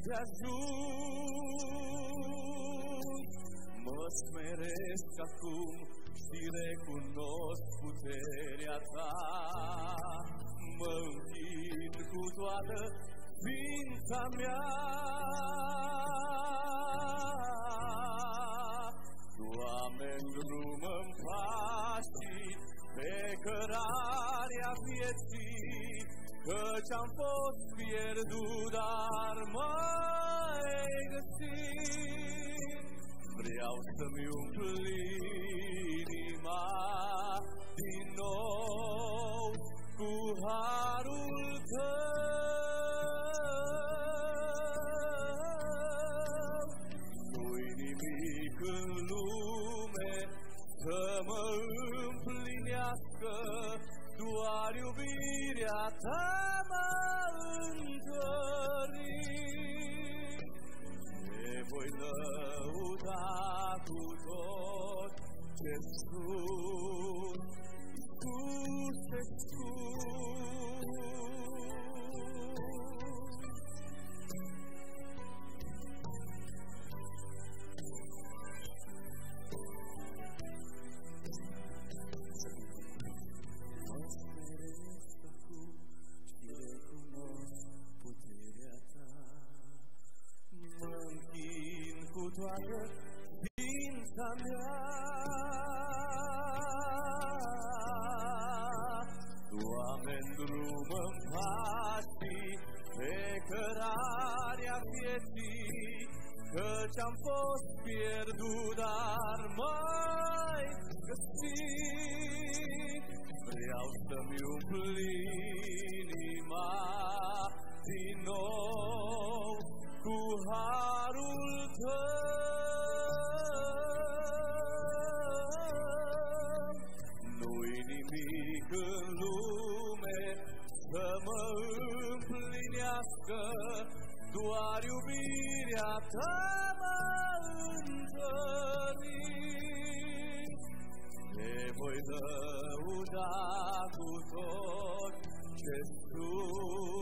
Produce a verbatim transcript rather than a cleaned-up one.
îndeajuns. Mă smeresc acum și recunosc puterea ta. Mă închin cu toată ființa mea. Doamne, îndrumă-mi pașii pe cărarea vieții, căci am fost pierdut, dar m-ai găsit. Vreau să-mi umpli inima din nou cu harul tău. Nu-i nimic în lume să mă împlinească, doar iubirea ta mă întări. Te voi lăuda cu tot ce sunt, Iisuse, toată ființa mea. Doamne, îndrumă-mi pașii pe cărarea vieții, căci am fost pierdut, dar m-ai găsit. Vreau să-mi umpli inima din nou cu harul tău. Nu-i nimic în lume să mă împlinească, doar iubirea ta mă întări. Te voi lăuda cu tot ce sunt,